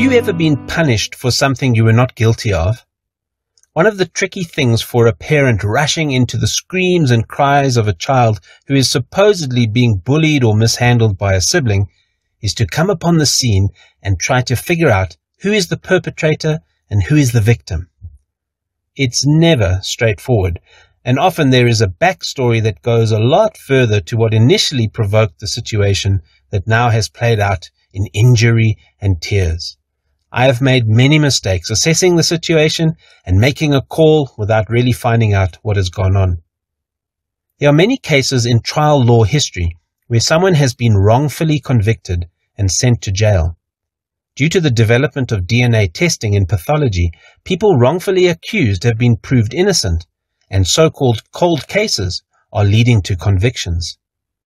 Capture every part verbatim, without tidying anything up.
you ever been punished for something you were not guilty of? One of the tricky things for a parent rushing into the screams and cries of a child who is supposedly being bullied or mishandled by a sibling is to come upon the scene and try to figure out who is the perpetrator and who is the victim. It's never straightforward, and often there is a backstory that goes a lot further to what initially provoked the situation that now has played out in injury and tears. I have made many mistakes assessing the situation and making a call without really finding out what has gone on. There are many cases in trial law history where someone has been wrongfully convicted and sent to jail. Due to the development of D N A testing in pathology, people wrongfully accused have been proved innocent, and so-called cold cases are leading to convictions.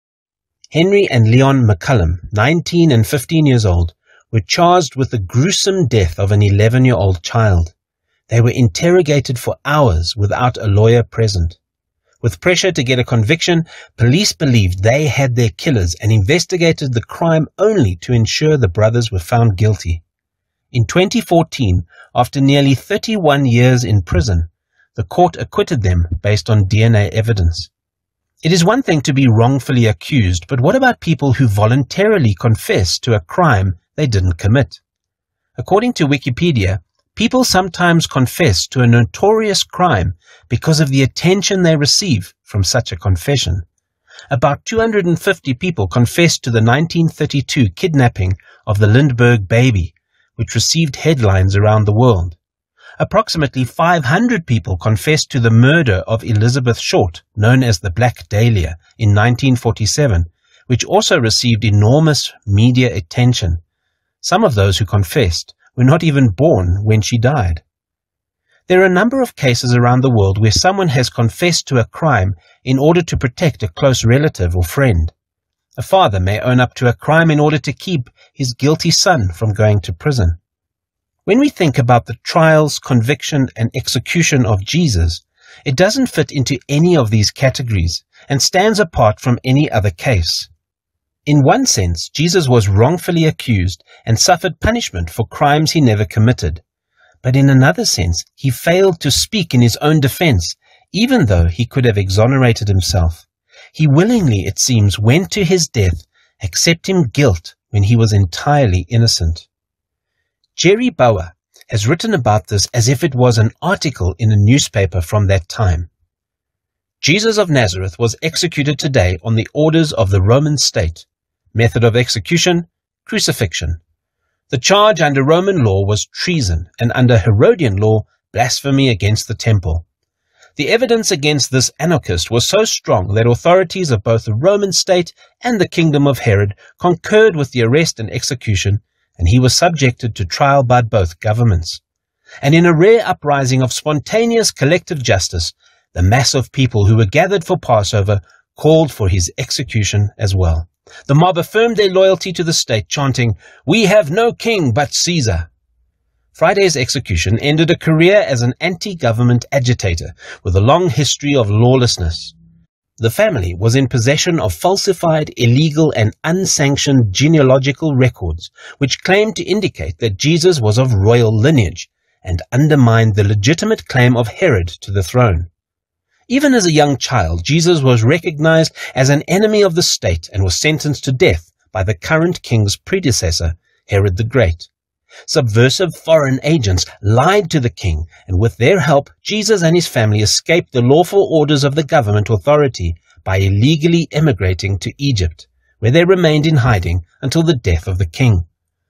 Henry and Leon McCullum, nineteen and fifteen years old, were charged with the gruesome death of an eleven-year-old child. They were interrogated for hours without a lawyer present. With pressure to get a conviction, police believed they had their killers and investigated the crime only to ensure the brothers were found guilty. In twenty fourteen, after nearly thirty-one years in prison, the court acquitted them based on D N A evidence. It is one thing to be wrongfully accused, but what about people who voluntarily confess to a crime they didn't commit? According to Wikipedia, people sometimes confess to a notorious crime because of the attention they receive from such a confession. About two hundred fifty people confessed to the nineteen thirty-two kidnapping of the Lindbergh baby, which received headlines around the world. Approximately five hundred people confessed to the murder of Elizabeth Short, known as the Black Dahlia, in nineteen forty-seven, which also received enormous media attention. Some of those who confessed were not even born when she died. There are a number of cases around the world where someone has confessed to a crime in order to protect a close relative or friend. A father may own up to a crime in order to keep his guilty son from going to prison. When we think about the trials, conviction, and execution of Jesus, it doesn't fit into any of these categories and stands apart from any other case. In one sense, Jesus was wrongfully accused and suffered punishment for crimes he never committed. But in another sense, he failed to speak in his own defense, even though he could have exonerated himself. He willingly, it seems, went to his death, accepting guilt when he was entirely innocent. Jerry Bauer has written about this as if it was an article in a newspaper from that time. Jesus of Nazareth was executed today on the orders of the Roman state. Method of execution, crucifixion. The charge under Roman law was treason, and under Herodian law, blasphemy against the temple. The evidence against this anarchist was so strong that authorities of both the Roman state and the kingdom of Herod concurred with the arrest and execution, and he was subjected to trial by both governments. And in a rare uprising of spontaneous collective justice, the mass of people who were gathered for Passover called for his execution as well. The mob affirmed their loyalty to the state, chanting, "We have no king but Caesar." Friday's execution ended a career as an anti-government agitator with a long history of lawlessness. The family was in possession of falsified, illegal, and unsanctioned genealogical records, which claimed to indicate that Jesus was of royal lineage and undermined the legitimate claim of Herod to the throne. Even as a young child, Jesus was recognized as an enemy of the state and was sentenced to death by the current king's predecessor, Herod the Great. Subversive foreign agents lied to the king, and with their help, Jesus and his family escaped the lawful orders of the government authority by illegally emigrating to Egypt, where they remained in hiding until the death of the king.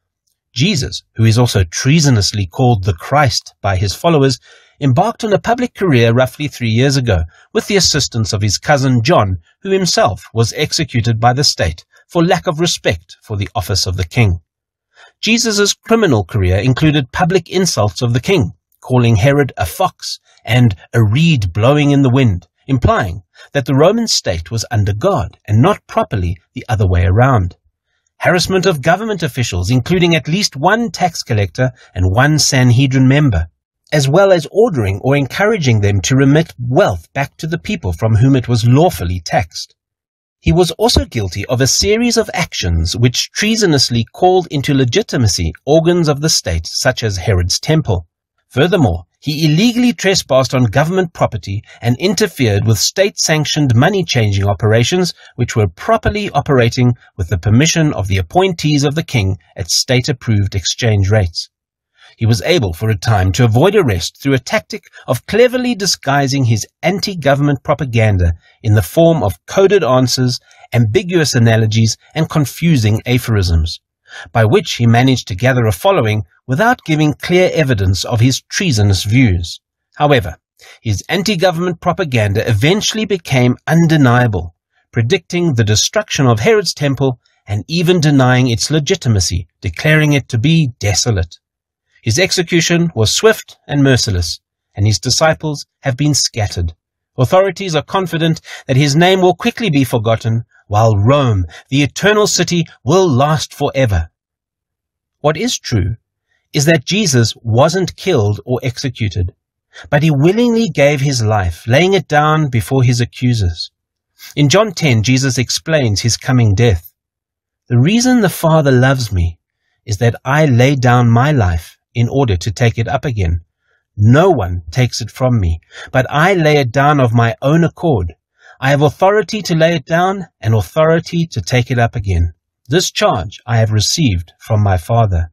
Jesus, who is also treasonously called the Christ by his followers, embarked on a public career roughly three years ago with the assistance of his cousin John, who himself was executed by the state for lack of respect for the office of the king. Jesus' criminal career included public insults of the king, calling Herod a fox and a reed blowing in the wind, implying that the Roman state was under God and not properly the other way around. Harassment of government officials, including at least one tax collector and one Sanhedrin member, as well as ordering or encouraging them to remit wealth back to the people from whom it was lawfully taxed. He was also guilty of a series of actions which treasonously called into legitimacy organs of the state, such as Herod's temple. Furthermore, he illegally trespassed on government property and interfered with state-sanctioned money-changing operations which were properly operating with the permission of the appointees of the king at state-approved exchange rates. He was able for a time to avoid arrest through a tactic of cleverly disguising his anti-government propaganda in the form of coded answers, ambiguous analogies, and confusing aphorisms, by which he managed to gather a following without giving clear evidence of his treasonous views. However, his anti-government propaganda eventually became undeniable, predicting the destruction of Herod's temple and even denying its legitimacy, declaring it to be desolate. His execution was swift and merciless, and his disciples have been scattered. Authorities are confident that his name will quickly be forgotten, while Rome, the eternal city, will last forever. What is true is that Jesus wasn't killed or executed, but he willingly gave his life, laying it down before his accusers. In John ten, Jesus explains his coming death. The reason the Father loves me is that I lay down my life in order to take it up again. No one takes it from me, but I lay it down of my own accord. I have authority to lay it down and authority to take it up again. This charge I have received from my Father.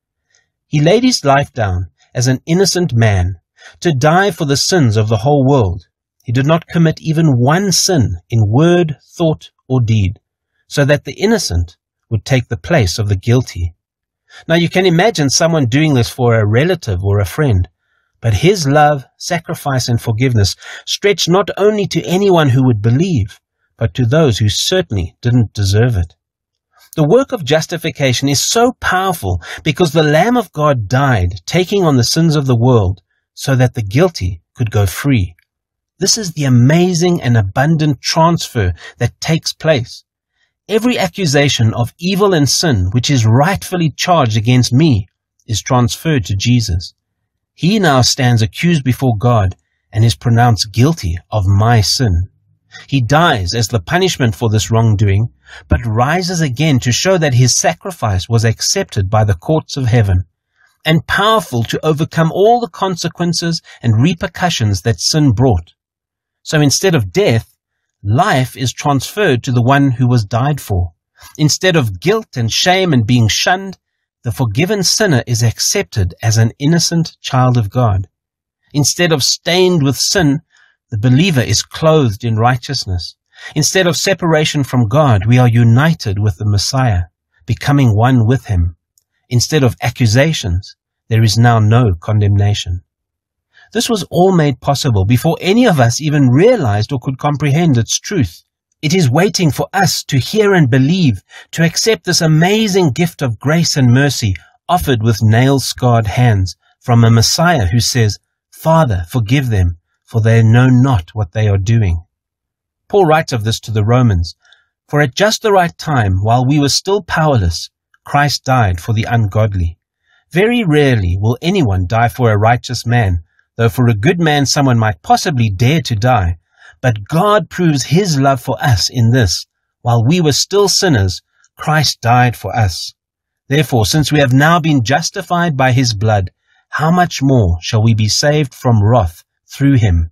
He laid his life down as an innocent man to die for the sins of the whole world. He did not commit even one sin in word, thought, or deed, so that the innocent would take the place of the guilty. Now you can imagine someone doing this for a relative or a friend, but his love, sacrifice, and forgiveness stretched not only to anyone who would believe, but to those who certainly didn't deserve it. The work of justification is so powerful because the Lamb of God died, taking on the sins of the world, so that the guilty could go free. This is the amazing and abundant transfer that takes place. Every accusation of evil and sin which is rightfully charged against me is transferred to Jesus. He now stands accused before God and is pronounced guilty of my sin. He dies as the punishment for this wrongdoing, but rises again to show that his sacrifice was accepted by the courts of heaven and powerful to overcome all the consequences and repercussions that sin brought. So instead of death, life is transferred to the one who was died for. Instead of guilt and shame and being shunned, the forgiven sinner is accepted as an innocent child of God. Instead of stained with sin, the believer is clothed in righteousness. Instead of separation from God, we are united with the Messiah, becoming one with him. Instead of accusations, there is now no condemnation. This was all made possible before any of us even realized or could comprehend its truth. It is waiting for us to hear and believe, to accept this amazing gift of grace and mercy offered with nail-scarred hands from a Messiah who says, "Father, forgive them, for they know not what they are doing." Paul writes of this to the Romans, "For at just the right time, while we were still powerless, Christ died for the ungodly. Very rarely will anyone die for a righteous man, though for a good man someone might possibly dare to die. But God proves his love for us in this: while we were still sinners, Christ died for us. Therefore, since we have now been justified by his blood, how much more shall we be saved from wrath through him?"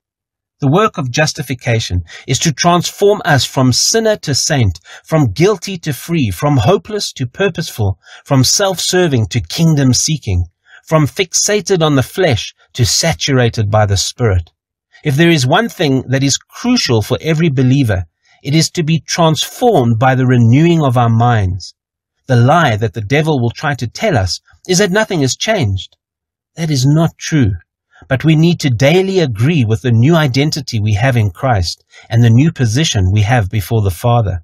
The work of justification is to transform us from sinner to saint, from guilty to free, from hopeless to purposeful, from self-serving to kingdom-seeking, from fixated on the flesh to saturated by the Spirit. If there is one thing that is crucial for every believer, it is to be transformed by the renewing of our minds. The lie that the devil will try to tell us is that nothing has changed. That is not true. But we need to daily agree with the new identity we have in Christ and the new position we have before the Father.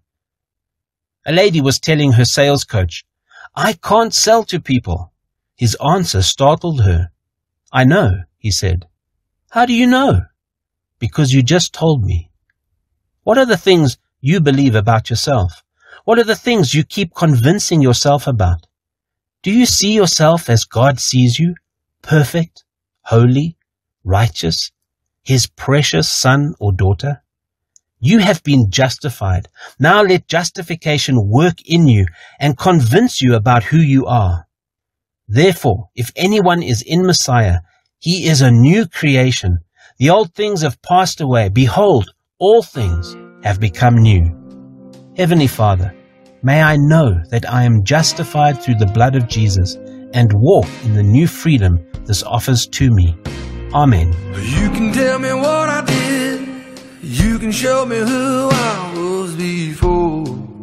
A lady was telling her sales coach, "I can't sell to people." His answer startled her. "I know," he said. "How do you know?" "Because you just told me." What are the things you believe about yourself? What are the things you keep convincing yourself about? Do you see yourself as God sees you, perfect, holy, righteous, his precious son or daughter? You have been justified. Now let justification work in you and convince you about who you are. Therefore, if anyone is in Messiah, he is a new creation. The old things have passed away. Behold, all things have become new. Heavenly Father, may I know that I am justified through the blood of Jesus and walk in the new freedom this offers to me. Amen. You can tell me what I did. You can show me who I was before,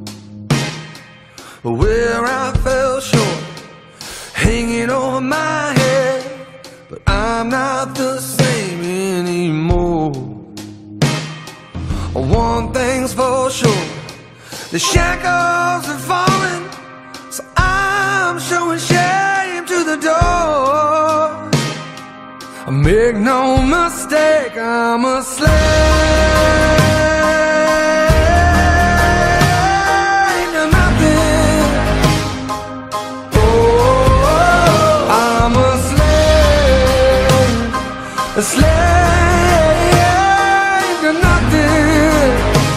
where I fell short, hanging over my head, but I'm not the same anymore. One thing's for sure, the shackles are falling, so I'm showing shame to the door. Make no mistake, I'm a slave to nothing. Oh, I'm a slave, a slave to nothing.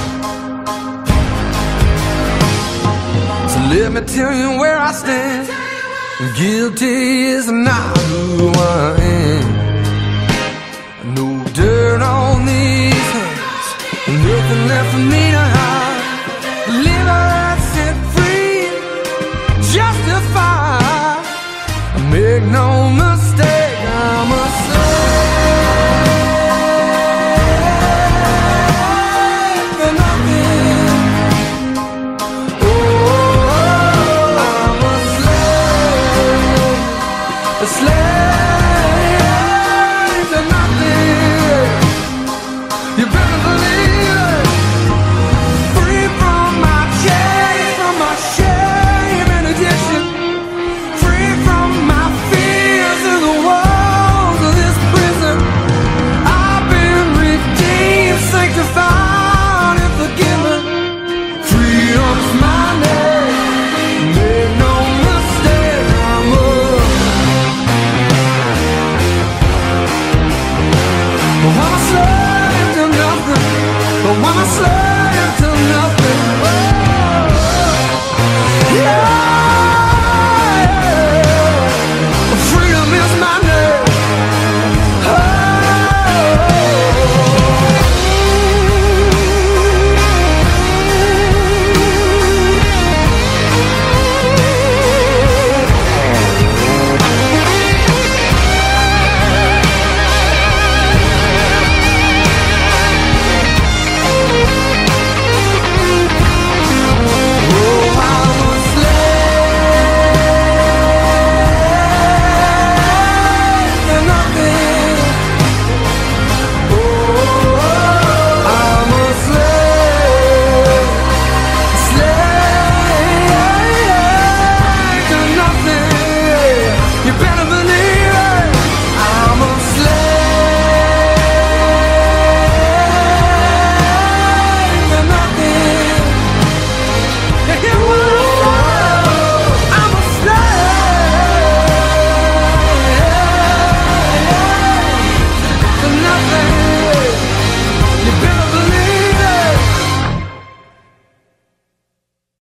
So let me tell you where I stand. Guilty is not who I am. No dirt on these hands, nothing left for me to hide. Delivered, set free, justified. Make no mistake.